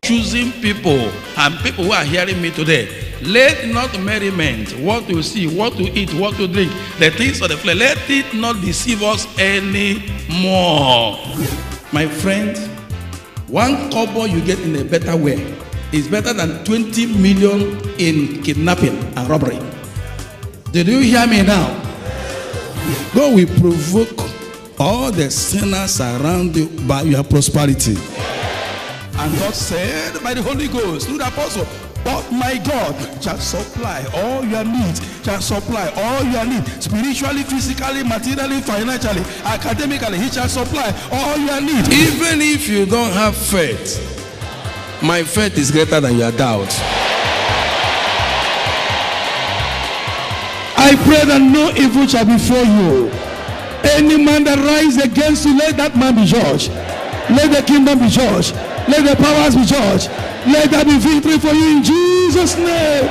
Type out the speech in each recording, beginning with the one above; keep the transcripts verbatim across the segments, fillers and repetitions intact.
choosing people and people who are hearing me today. Let not merriment, what to see, what to eat, what to drink, the things of the flesh, let it not deceive us anymore. My friend, one kobo you get in a better way is better than twenty million in kidnapping and robbery. Did you hear me now? God will provoke all the sinners around you by your prosperity. And God said by the Holy Ghost through the apostle, but my God shall supply all your needs, shall supply all your needs, spiritually, physically, materially, financially, academically. He shall supply all your needs. Even if you don't have faith, my faith is greater than your doubt. I pray that no evil shall befall you. Any man that rises against you, let that man be judged. Let the kingdom be judged. Let the powers be judged. Let there be victory for you in Jesus' name.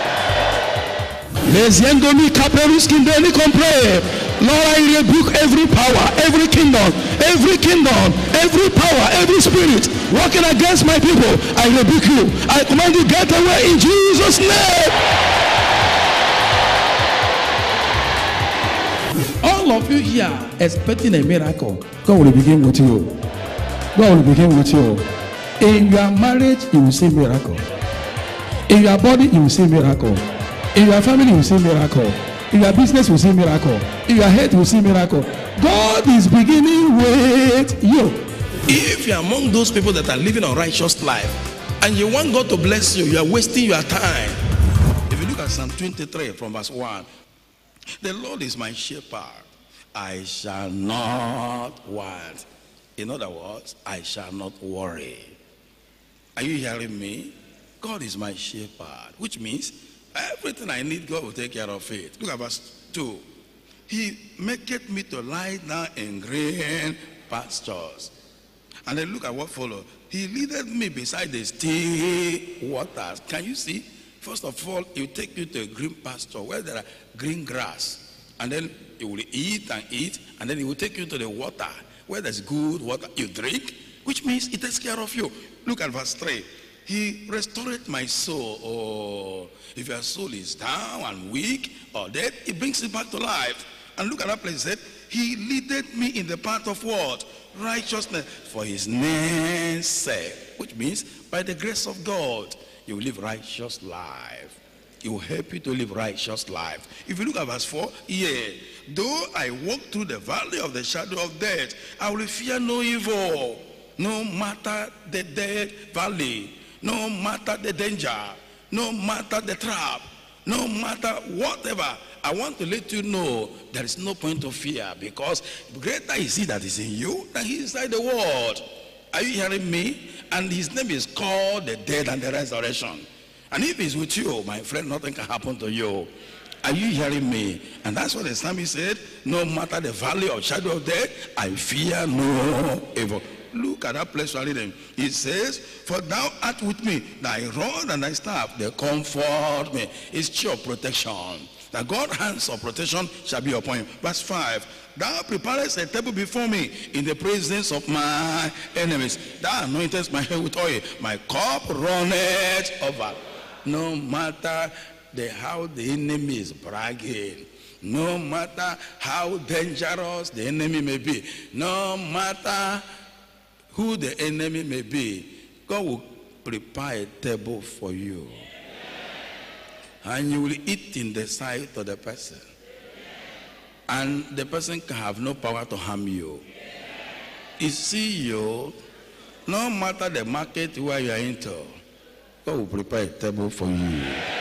Lord, I rebuke every power, every kingdom, every kingdom, every power, every spirit working against my people. I rebuke you. I command you, get away in Jesus' name. All of you here expecting a miracle, God will begin with you. God will begin with you. In your marriage, you will see miracle. In your body, you will see miracle. In your family, you will see miracle. In your business, you will see miracle. In your head, you will see miracle. God is beginning with you. If you are among those people that are living a righteous life and you want God to bless you, you are wasting your time. If you look at Psalm twenty-three from verse one, the Lord is my shepherd, I shall not want. In other words, I shall not worry. Are you hearing me? God is my shepherd, which means everything I need, God will take care of it. Look at verse two. He maketh me to lie down in green pastures. And then look at what follows. He leadeth me beside the still waters. Can you see? First of all, he will take you to a green pasture where there are green grass. And then you will eat and eat. And then he will take you to the water where there's good water. You drink, which means he takes care of you. Look at verse three. He restored my soul. Oh, if your soul is down and weak or dead, he brings it back to life. And look at that place. He said, he leadeth me in the path of what? Righteousness for his name's sake. Which means by the grace of God, you will live righteous life. He will help you to live righteous life. If you look at verse four, yeah, though I walk through the valley of the shadow of death, I will fear no evil. No matter the dead valley, no matter the danger, no matter the trap, no matter whatever, I want to let you know there is no point of fear, because greater is he that is in you than he inside the world. Are you hearing me? And his name is called the dead and the resurrection. And if he's with you, my friend, nothing can happen to you. Are you hearing me? And that's what the psalmist said, no matter the valley or shadow of death, I fear no evil. Look at that place you are reading. It says, for thou art with me, thy rod and thy staff, they comfort me. It's your protection. That God's hands of protection shall be upon you. Verse five, thou preparest a table before me in the presence of my enemies. Thou anointest my head with oil. My cup runneth over. No matter the, how the enemy is bragging, no matter how dangerous the enemy may be, no matter who the enemy may be, God will prepare a table for you. And you will eat in the sight of the person. And the person can have no power to harm you. You see you, no matter the market where you are into, God will prepare a table for you.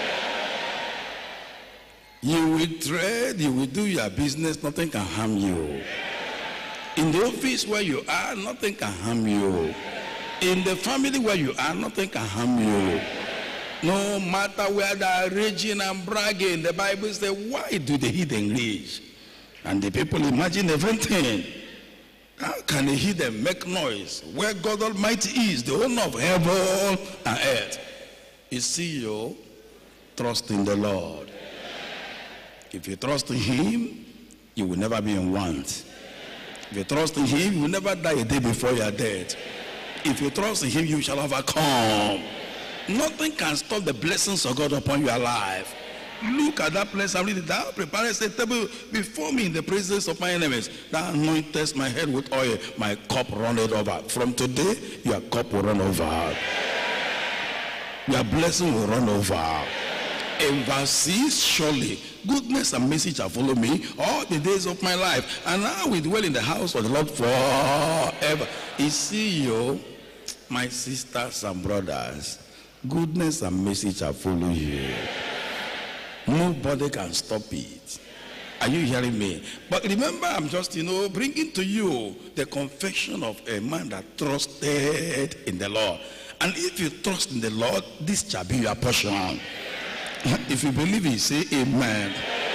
You will trade, you will do your business, nothing can harm you. In the office where you are, nothing can harm you. In the family where you are, nothing can harm you. No matter where they are raging and bragging, the Bible says, why do the heathen rage? And the people imagine everything. How can the heathen make noise where God Almighty is, the owner of heaven and earth? You see, you trust in the Lord. If you trust in him, you will never be in want. If you trust in him, you will never die a day before you are dead. If you trust in him, you shall overcome. Nothing can stop the blessings of God upon your life. Look at that place. I read it. Thou preparest a table before me in the presence of my enemies. Thou anointest my head with oil. My cup runneth over. From today, your cup will run over. Your blessing will run over. In verse six, surely goodness and mercy shall follow me all the days of my life, and I will dwell in the house of the Lord forever. You see, you, my sisters and brothers, goodness and mercy shall follow you. Nobody can stop it. Are you hearing me? But remember, I'm just, you know, bringing to you the confession of a man that trusted in the Lord. And if you trust in the Lord, this shall be your portion. If you believe it, say amen.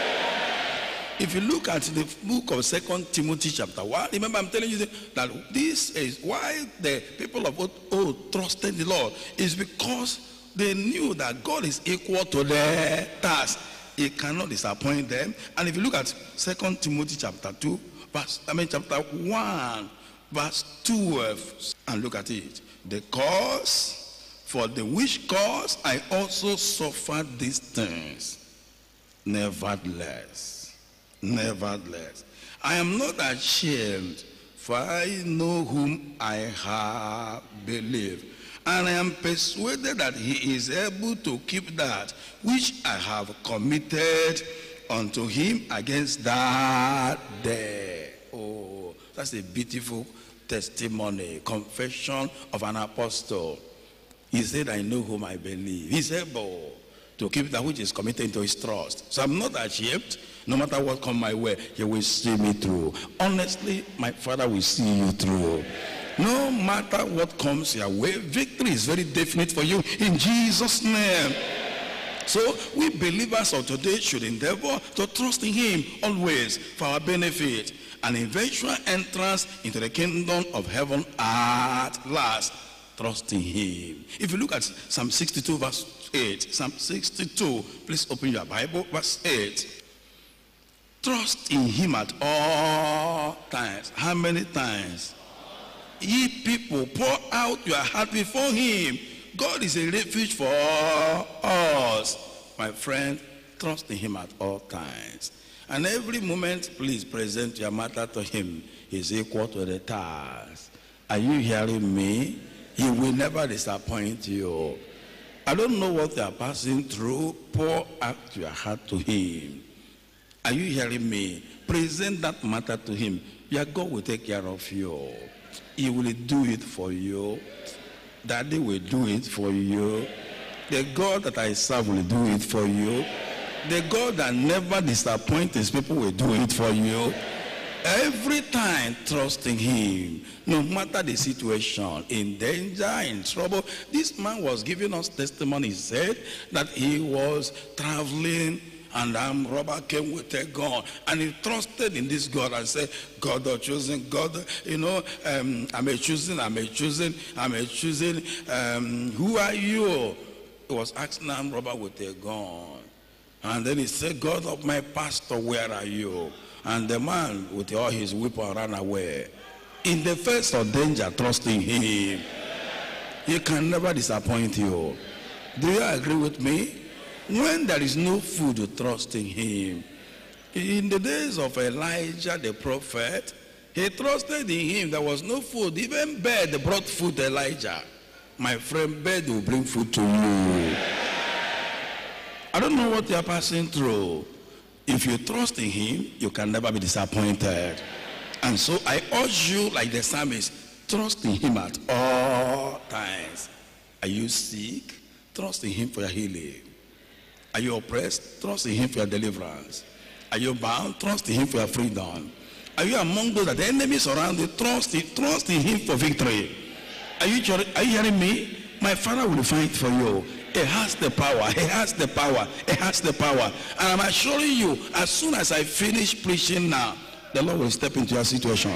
If you look at the book of Second Timothy chapter one, remember I'm telling you that this is why the people of old trusted the Lord, is because they knew that God is equal to their task. He cannot disappoint them. And if you look at Second Timothy chapter two, verse, I mean chapter one, verse twelve, and look at it. The cause, for the which cause I also suffered these things. Nevertheless, nevertheless, I am not ashamed, for I know whom I have believed, and I am persuaded that he is able to keep that which I have committed unto him against that day. Oh, that's a beautiful testimony, confession of an apostle. He said, I know whom I believe. He's able to keep that which is committed into his trust. So I'm not ashamed. No matter what come my way, he will see me through. Honestly, my Father will see you through. No matter what comes your way, victory is very definite for you in Jesus' name. So we believers of today should endeavor to trust in him always for our benefit and eventual entrance into the kingdom of heaven at last. Trust in him. If you look at Psalm sixty-two verse eight, Psalm sixty-two, please open your Bible, verse eight. Trust in him at all times. How many times? Ye people, pour out your heart before him. God is a refuge for us. My friend, trust in him at all times. And every moment, please present your matter to him. He's equal to the task. Are you hearing me? He will never disappoint you. I don't know what you are passing through. Pour out your heart to him. Are you hearing me? Present that matter to him. Your God will take care of you. He will do it for you. Daddy will do it for you. The God that I serve will do it for you. The God that never disappoints his people will do it for you. Every time, trust in him, no matter the situation, in danger, in trouble. This man was giving us testimony. He said that he was traveling and armed robber came with a gun, and he trusted in this God and said, God of choosing, God, you know, um, I'm a choosing, I'm a choosing, I'm a choosing, um, who are you? He was asking armed robber with a gun. And then he said, God of my pastor, where are you? And the man with all his weapon ran away. In the face of danger, trusting him. He can never disappoint you. Do you agree with me? When there is no food, to trust in him. In the days of Elijah the prophet, he trusted in him. There was no food. Even bird brought food to Elijah. My friend, bird will bring food to you. I don't know what you are passing through. If you trust in him, you can never be disappointed. And so I urge you, like the psalmist, trust in him at all times. Are you sick? Trust in him for your healing. Are you oppressed? Trust in him for your deliverance. Are you bound? Trust in him for your freedom. Are you among those that the enemy surround you? Trust in, trust in him for victory. Are you, are you hearing me? My Father will fight for you. He has the power. He has the power. He has the power. And I'm assuring you, as soon as I finish preaching now, the Lord will step into your situation.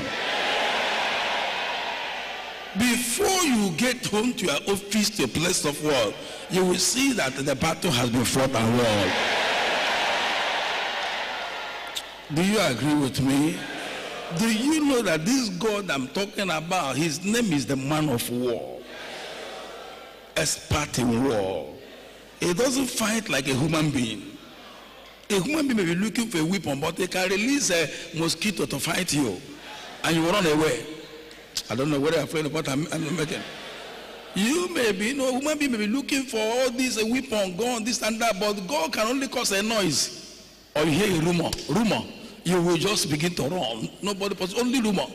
Before you get home to your office, to a place of work, you will see that the battle has been fought and won. Do you agree with me? Do you know that this God I'm talking about, his name is the man of war, expert in war. He doesn't fight like a human being. A human being may be looking for a weapon, but they can release a mosquito to fight you, and you run away. I don't know whether I'm afraid of what I'm, I'm making. You may be, you know, a human being may be looking for all these a weapon, gun, this and that, but God can only cause a noise, or you hear a rumor, rumor. You will just begin to run. Nobody, but only rumor.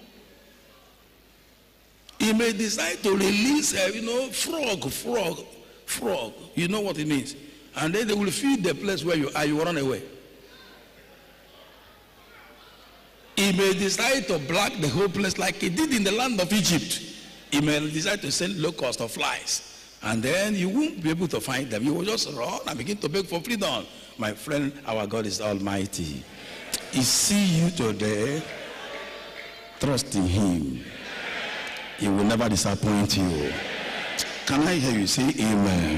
He may decide to release, a, you know, frog, frog, frog. You know what it means. And then they will feed the place where you are. You run away. He may decide to black the whole place like he did in the land of Egypt. He may decide to send locusts or flies. And then you won't be able to find them. You will just run and begin to beg for freedom. My friend, our God is almighty. He see you today. Trust in him. He will never disappoint you. Can I hear you say amen?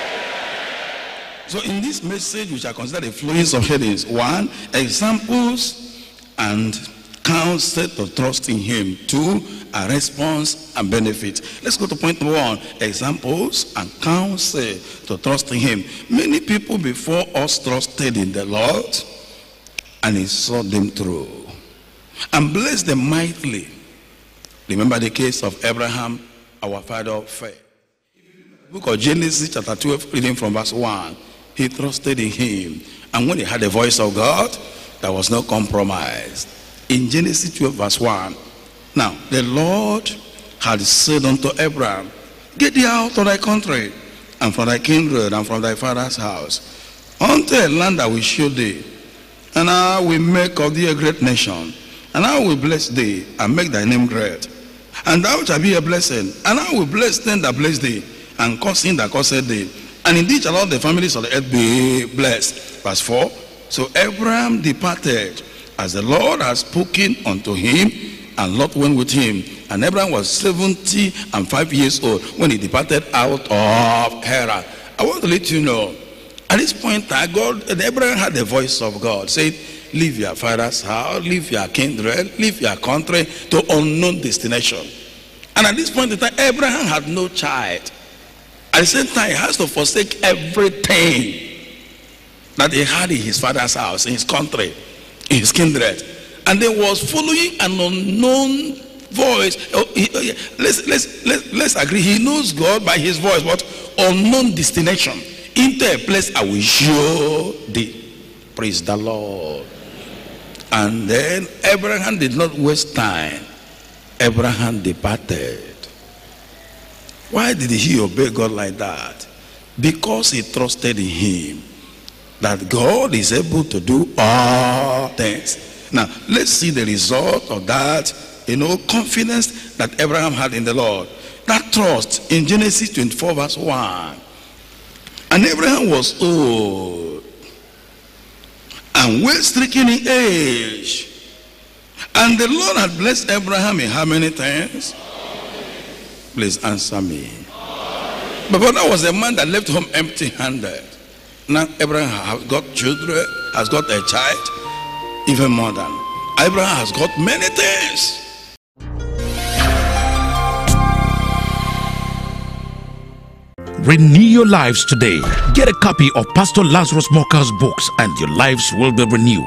So in this message, we shall consider the following of headings. One, examples and counsel to trust in him. Two, a response and benefit. Let's go to point number one. Examples and counsel to trust in him. Many people before us trusted in the Lord, and he saw them through and blessed them mightily. Remember the case of Abraham, our father of faith. Book of Genesis chapter twelve, reading from verse one. He trusted in him, and when he heard the voice of God, there was no compromise. In Genesis twelve verse one, now the Lord had said unto Abraham, get thee out of thy country, and from thy kindred, and from thy father's house, unto a land that will show thee, and I will make of thee a great nation, and I will bless thee, and make thy name great, and thou shalt be a blessing, and I will bless them that bless thee, and curse him that curseth thee, and indeed shall all the families of the earth be blessed. Verse four, so Abraham departed as the Lord had spoken unto him, and Lot went with him. And Abraham was seventy and five years old when he departed out of Haran. I want to let you know, at this point, God, Abraham had the voice of God saying, leave your father's house, leave your kindred, leave your country to unknown destination. And at this point in time, Abraham had no child. At the same time, he has to forsake everything that he had in his father's house, in his country, in his kindred. And there was following an unknown voice. Oh, he, oh, yeah. let's, let's, let's, let's agree, he knows God by his voice, but unknown destination. Into a place I will show thee. Praise the Lord. And then Abraham did not waste time. Abraham departed. Why did he obey God like that? Because he trusted in him, that God is able to do all things. Now, let's see the result of that, you know, confidence that Abraham had in the Lord. That trust in Genesis twenty-four verse one. And Abraham was old and well stricken in age. And the Lord had blessed Abraham in how many times? Please answer me. But that was a man that left home empty-handed. Now Abraham has got children, has got a child, even more than. Abraham has got many things. Renew your lives today. Get a copy of Pastor Lazarus Moka's books and your lives will be renewed.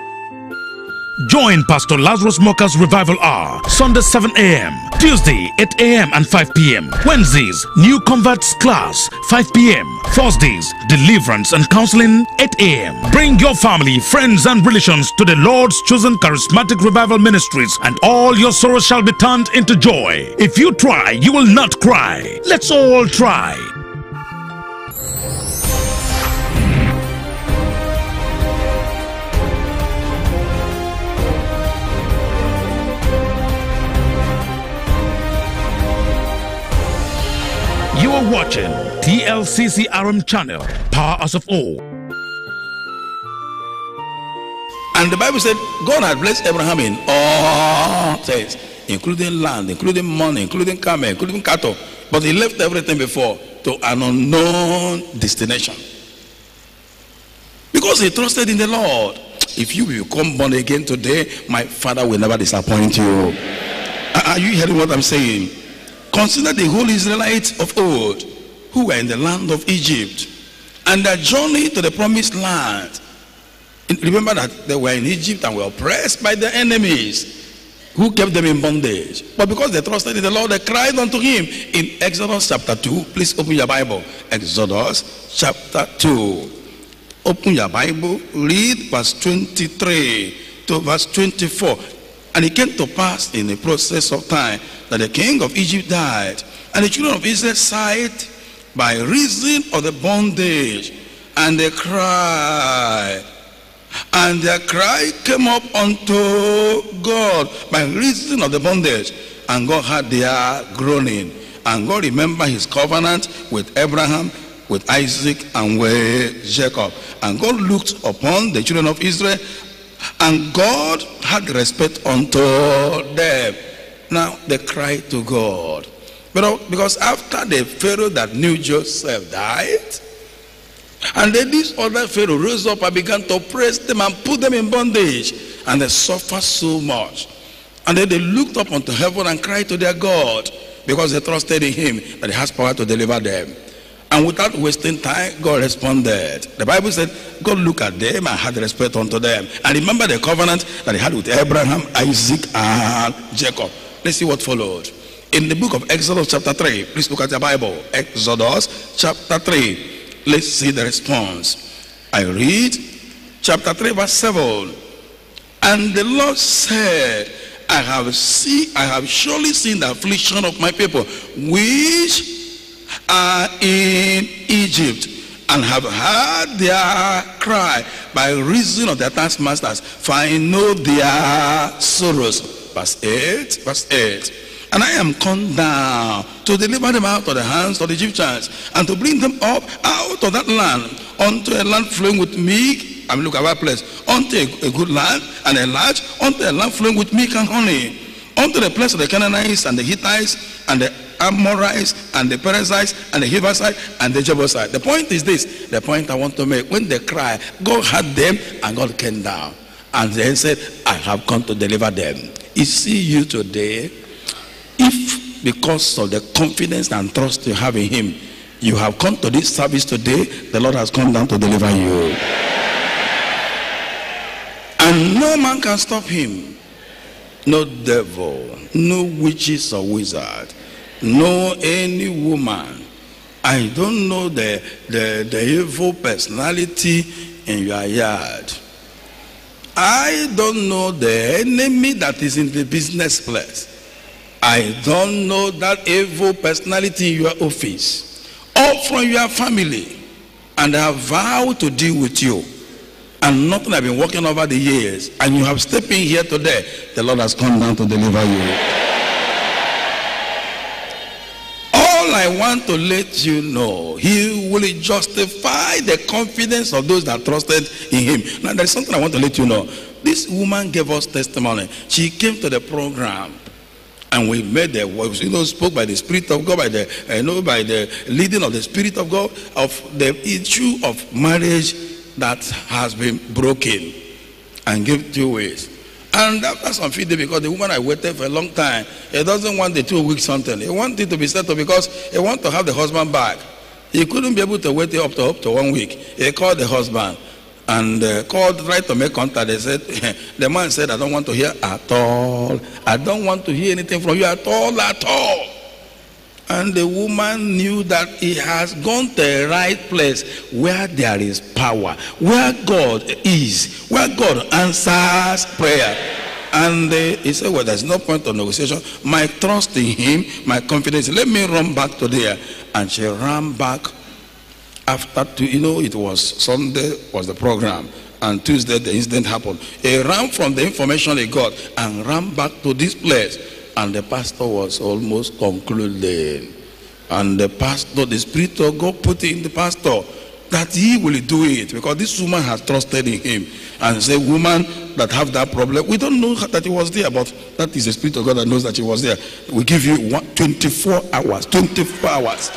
Join Pastor Lazarus Moka's Revival Hour, Sunday seven a m, Tuesday eight a m and five p m, Wednesdays New Converts Class five p m, Thursdays Deliverance and Counseling eight a m Bring your family, friends and relations to the Lord's chosen charismatic revival ministries, and all your sorrows shall be turned into joy. If you try, you will not cry. Let's all try. You are watching T L C C R M channel, Power as of All. And the Bible said God had blessed Abraham in all things, including land, including money, including camel, including cattle. But he left everything before to an unknown destination. Because he trusted in the Lord. if you become born again today, my Father will never disappoint you. Are you hearing what I'm saying? Consider the whole Israelites of old who were in the land of Egypt and their journey to the promised land. Remember that they were in Egypt and were oppressed by their enemies who kept them in bondage. But because they trusted in the Lord, they cried unto him. In Exodus chapter two, please open your Bible. Exodus chapter two. Open your Bible, read verse twenty-three to verse twenty-four. And it came to pass in the process of time that the king of Egypt died, and the children of Israel sighed by reason of the bondage, and they cried. And their cry came up unto God by reason of the bondage, and God heard their groaning. And God remembered his covenant with Abraham, with Isaac, and with Jacob. And God looked upon the children of Israel, and God had respect unto them. Now they cried to God. But because after the Pharaoh that knew Joseph died, and then this other Pharaoh rose up and began to oppress them and put them in bondage, and they suffered so much. And then they looked up unto heaven and cried to their God, because they trusted in him that he has power to deliver them. And without wasting time, God responded. The Bible said God looked at them and had respect unto them, and remember the covenant that he had with Abraham, Isaac, and Jacob. Let's see what followed. In the book of Exodus chapter three, please look at your Bible. Exodus chapter three. Let's see the response. I read chapter three verse seven. And the Lord said, I have seen, I have surely seen the affliction of my people which are in Egypt, and have heard their cry by reason of their taskmasters, for I know their sorrows. Verse eight, verse eight. And I am come down to deliver them out of the hands of the Egyptians, and to bring them up out of that land unto a land flowing with milk. I mean, look at that place. Unto a, a good land and a large, unto a land flowing with milk and honey, unto the place of the Canaanites and the Hittites and the Amorites and the Perizzites and the Hivites and the Jebusites. The point is this. The point I want to make. When they cry, God had them, and God came down and then said, I have come to deliver them. You see, you today, if because of the confidence and trust you have in him, you have come to this service today, the Lord has come down to deliver you. And no man can stop him. No devil, no witches or wizard, no any woman. I don't know the, the, the evil personality in your yard. I don't know the enemy that is in the business place. I don't know that evil personality in your office or from your family, and I have vowed to deal with you. And nothing I've been working over the years, and you have stepped in here today, the Lord has come down to deliver you. All I want to let you know, he will justify the confidence of those that trusted in him. Now there's something I want to let you know. This woman gave us testimony. She came to the program, and we made the words, you know, spoke by the Spirit of God, by the, you know, by the leading of the Spirit of God, of the issue of marriage that has been broken, and gave two ways. And after some few days, because the woman I waited for a long time, he doesn't want the two weeks something. He wants it to be settled because he wants to have the husband back. He couldn't be able to wait up to up to one week. He called the husband and uh, called, tried to make contact. They said, the man said, I don't want to hear at all. I don't want to hear anything from you at all, at all. And the woman knew that he has gone to the right place where there is power, where God is, where God answers prayer. And uh, he said, well, there's no point of negotiation. My trust in him, my confidence, let me run back to there. And she ran back after, two, you know, it was Sunday was the program, and Tuesday the incident happened. He ran from the information he got and ran back to this place. And the pastor was almost concluding. And the pastor, the Spirit of God put it in the pastor that he will do it, because this woman has trusted in him. And say, woman that have that problem, we don't know that he was there, but that is the Spirit of God that knows that he was there. We give you one, twenty-four hours, twenty-four hours.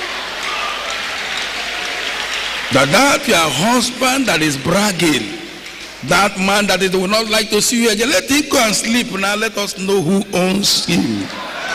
That that your husband that is bragging, That man that they would not like to see you again, let him go and sleep now. Let us know who owns him.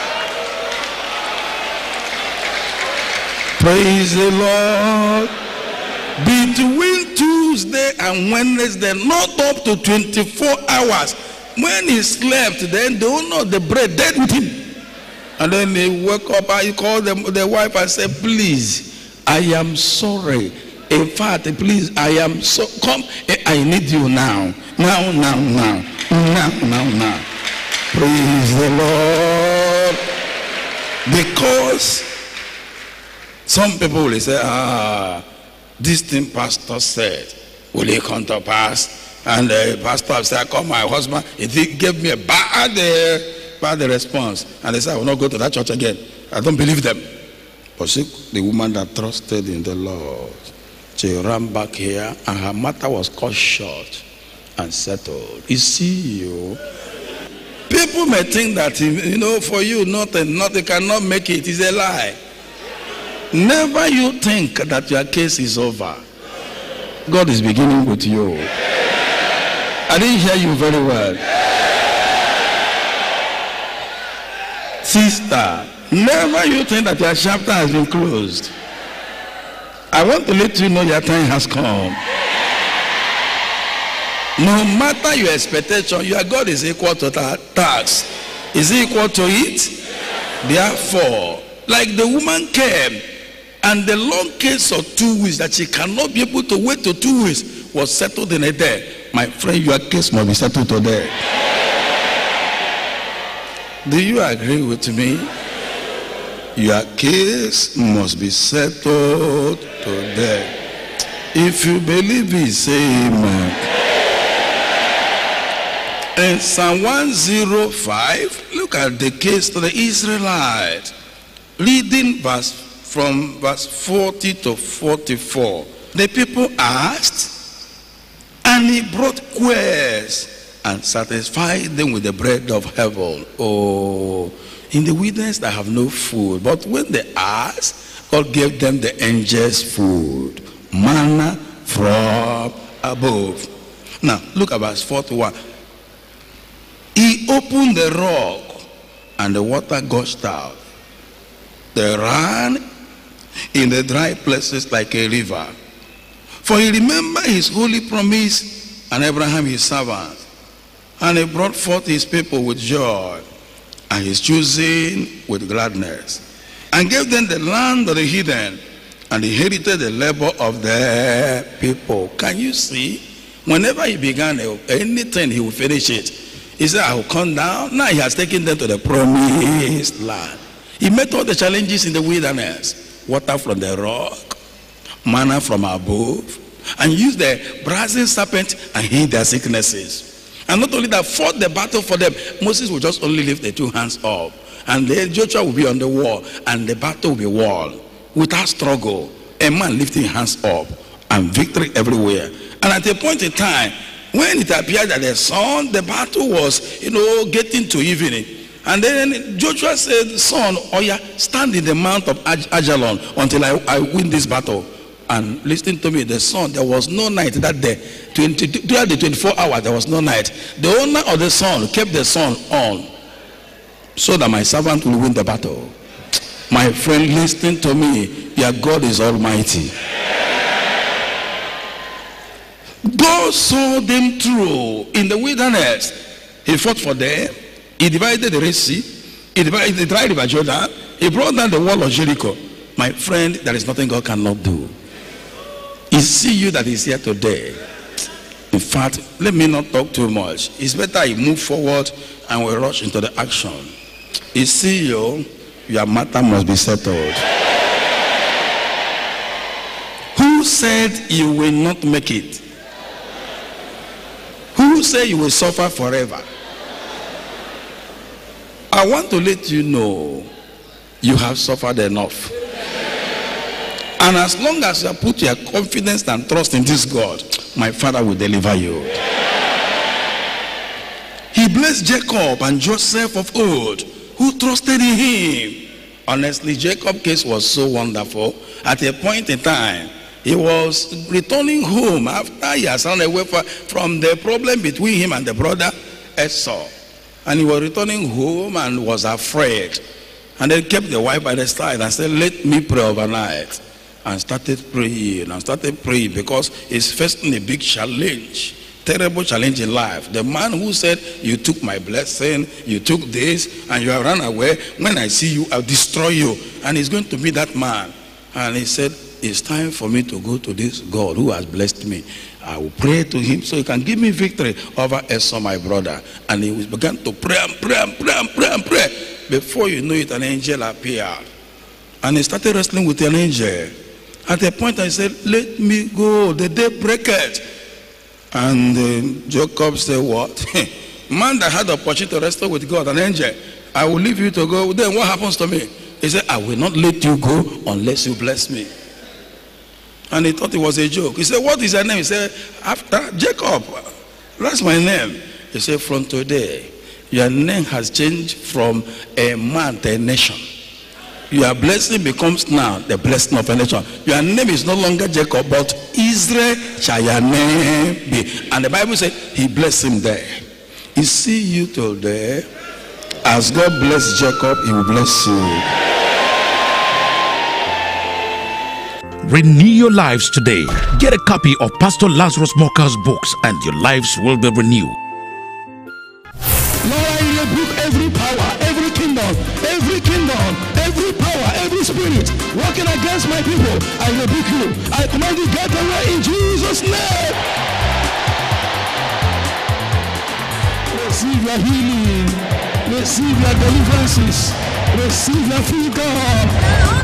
Praise the Lord. Between Tuesday and Wednesday, not up to twenty-four hours. When he slept, then the owner of the bread dead with him. And then he woke up and he called them, the wife and said, please, I am sorry. In fact, please, I am so, come, I need you now. Now, now, now. Now, now, now. Praise the Lord. Because some people will say, ah, this thing pastor said, will it come to pass? And the pastor said, come, my husband, he gave me a bad, uh, bad response. And they said, I will not go to that church again. I don't believe them. But see, the woman that trusted in the Lord, she ran back here and her matter was cut short and settled. You see, you people may think that, you know, for you nothing, nothing cannot make it. It's a lie. Never you think that your case is over. God is beginning with you. I didn't hear you very well. Sister, never you think that your chapter has been closed. I want to let you know your time has come. No matter your expectation, your God is equal to that tax. Is he equal to it? Therefore, like the woman came, and the long case of two weeks that she cannot be able to wait to two weeks was settled in a day. My friend, your case must be settled today. Do you agree with me? Your case must be settled today. If you believe it, say amen. In Psalm one oh five, look at the case to the Israelites. Reading verse from verse forty to forty-four. The people asked, and he brought quails and satisfied them with the bread of heaven. Oh, in the wilderness they have no food, but when they asked, God gave them the angels' food, manna from above. Now look at verse forty-one. He opened the rock and the water gushed out. They ran in the dry places like a river. For he remembered his holy promise and Abraham his servant. And he brought forth his people with joy and his choosing with gladness. And gave them the land of the heathen and inherited the labor of their people. Can you see? Whenever he began anything, he would finish it. He said, I will come down. Now he has taken them to the promised land. He met all the challenges in the wilderness. Water from the rock, manna from above, and used the brazen serpent and healed their sicknesses. And not only that, fought the battle for them. Moses will just only lift the two hands up, and then Joshua will be on the wall, and the battle will be won without struggle. A man lifting hands up, and victory everywhere. And at a point in time, when it appeared that the sun, the battle was, you know, getting to evening. And then Joshua said, son, oh yeah, stand in the mount of Ajalon until I, I win this battle. And listen to me, the sun, there was no night that day. twenty, throughout the twenty-four hours, there was no night. The owner of the sun kept the sun on so that my servant will win the battle. My friend, listen to me, your God is almighty. God saw them through in the wilderness. He fought for them. He divided the Red Sea. He divided the dry river Jordan. He brought down the wall of Jericho. My friend, there is nothing God cannot do. He see you that is here today. In fact, let me not talk too much. It's better you move forward and we rush into the action. He see you, your matter must be settled. Who said you will not make it? Who said you will suffer forever? I want to let you know you have suffered enough. And as long as you put your confidence and trust in this God, my Father will deliver you. He blessed Jacob and Joseph of old, who trusted in him. Honestly, Jacob's case was so wonderful. At a point in time, He was returning home after he has run away from the problem between him and the brother Esau. And he was returning home and was afraid. And then kept the wife by the side and said, let me pray overnight. And started praying and started praying because he's facing a big challenge. Terrible challenge in life. The man who said, you took my blessing, you took this, and you have run away. When I see you, I'll destroy you. And he's going to be that man. And he said, it's time for me to go to this God who has blessed me. I will pray to him so he can give me victory over Esau, my brother. And he began to pray and pray and pray and pray and pray. Before you know it, an angel appeared. And he started wrestling with an angel. At a point, I said, let me go, the day breaketh. And uh, Jacob said, what? Man that had the opportunity to wrestle with God, an angel, I will leave you to go. Then what happens to me? He said, I will not let you go unless you bless me. And he thought it was a joke. He said, what is your name? He said, after Jacob, that's my name. He said, from today, your name has changed from a man to a nation. Your blessing becomes now the blessing of a nation. Your name is no longer Jacob, but Israel shall your name be. And the Bible said he blessed him there. He see you today. As God bless Jacob, he will bless you. Renew your lives today. Get a copy of Pastor Lazarus Moka's books and your lives will be renewed. Lord, I rebuke every power, every kingdom, every kingdom, every power, every spirit working against my people. I rebuke you. I command you, get away in Jesus' name. Receive your healing. Receive your deliverances. Receive your freedom.